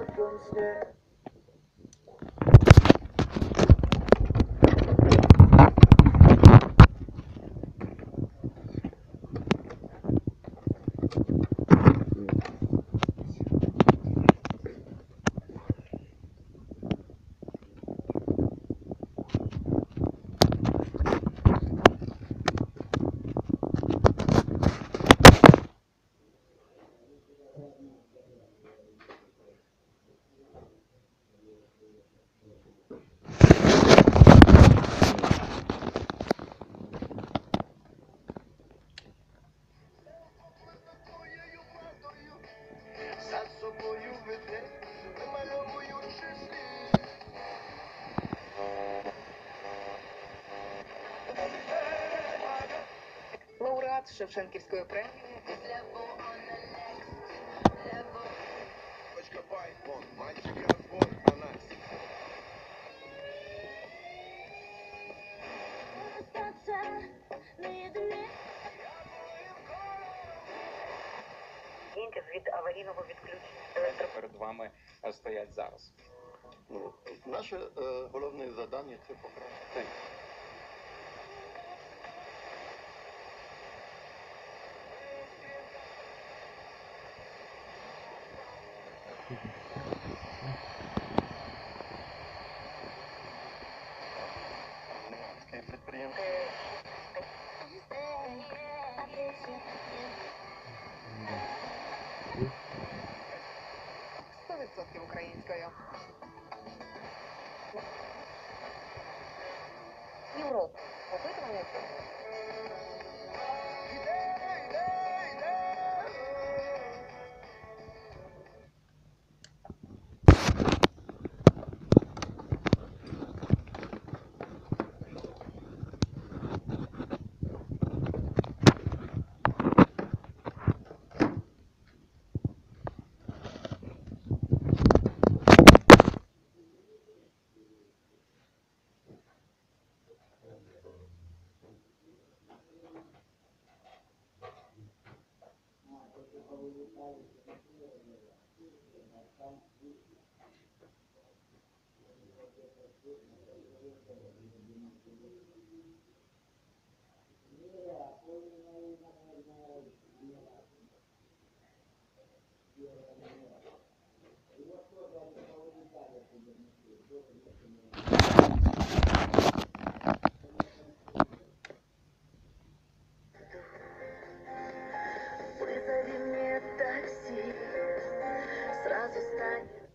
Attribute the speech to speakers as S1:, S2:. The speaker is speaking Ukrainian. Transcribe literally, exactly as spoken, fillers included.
S1: мертвом сне.
S2: Лауреат Шевченківської премії. Від аварійного відключення.
S3: Перед вами стоять зараз.
S4: Ну, наше е, головне завдання – це покращити. Підприємство.
S2: сто відсотків українською. Європа. Опитування.
S1: Вызови мне такси, сразу станет